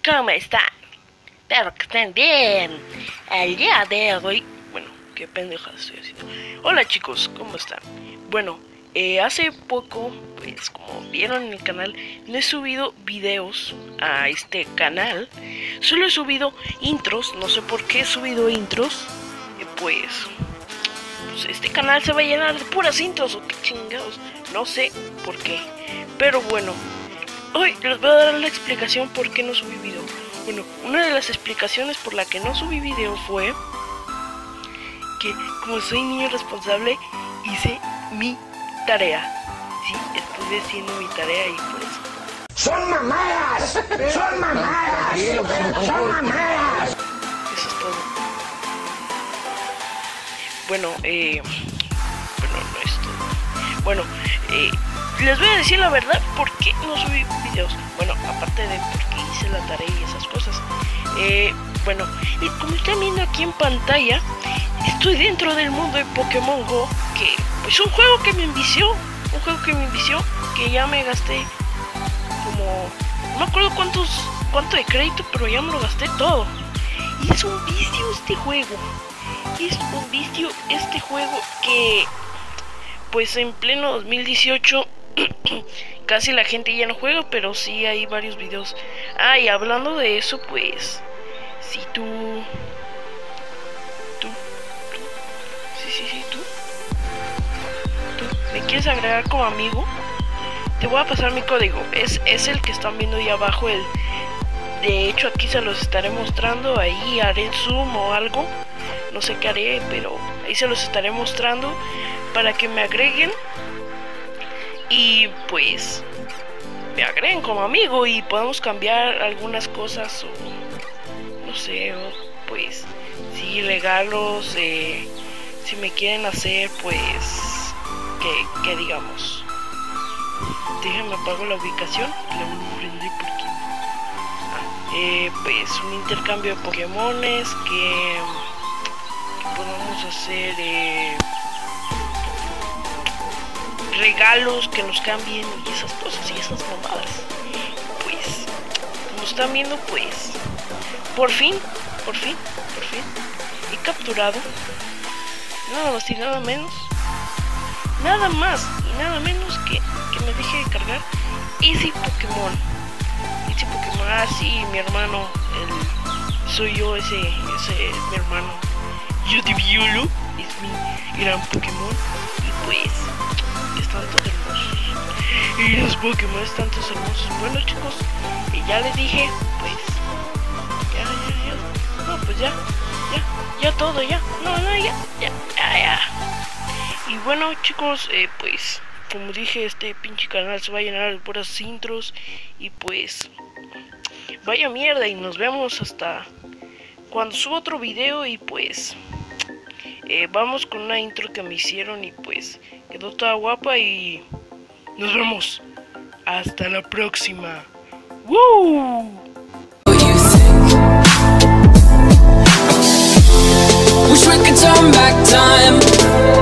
¿Cómo están? Espero que estén bien. El día de hoy... Bueno, qué pendeja estoy haciendo. Hola chicos, ¿cómo están? Bueno, hace poco, pues como vieron en el canal, no he subido videos a este canal. Solo he subido intros, no sé por qué he subido intros. Pues este canal se va a llenar de puras intros o qué chingados. No sé por qué. Pero bueno, hoy les voy a dar la explicación por qué no subí video. Bueno, una de las explicaciones por la que no subí video fue que como soy niño responsable hice mi tarea. Sí, estuve haciendo mi tarea y por eso. ¡Son mamadas! ¡Son mamadas! ¡Son mamadas! Eso es todo. Bueno, no es todo. Bueno, les voy a decir la verdad por qué no subí videos. Bueno, aparte de porque hice la tarea y esas cosas. Bueno, como están viendo aquí en pantalla, estoy dentro del mundo de Pokémon Go, que pues un juego que me envició, que ya me gasté como, no me acuerdo cuánto de crédito, pero ya me lo gasté todo. Y es un vicio este juego. Es un vicio este juego que pues en pleno 2018 casi la gente ya no juega, pero sí hay varios videos. Y hablando de eso, pues si tú me quieres agregar como amigo, te voy a pasar mi código. Es el que están viendo ahí abajo. De hecho aquí se los estaré mostrando. Ahí haré zoom o algo, no sé qué haré, pero ahí se los estaré mostrando para que me agreguen y pues me agreguen como amigo y podamos cambiar algunas cosas o no sé, o pues sí, regalos, si me quieren hacer pues que digamos, déjenme apago la ubicación, la prendí porque pues un intercambio de Pokémones que podemos hacer, regalos que nos cambien y esas cosas y esas mamadas. Pues como están viendo, pues por fin he capturado nada más y nada menos, nada más y nada menos que me deje de cargar ese Pokémon. Sí, mi hermano, soy yo, ese es mi hermano. Yo te violo, es mi gran Pokémon. Y pues están todos hermosos. Y los Pokémon están todos hermosos. Bueno chicos, ya les dije, pues ya. No, pues ya todo, ya. No, ya. Y bueno chicos, pues como dije, este pinche canal se va a llenar de puras intros. Y pues vaya mierda, y nos vemos hasta cuando suba otro video. Y pues vamos con una intro que me hicieron y pues quedó toda guapa. Y nos vemos hasta la próxima. ¡Woo! Wish we could turn back time.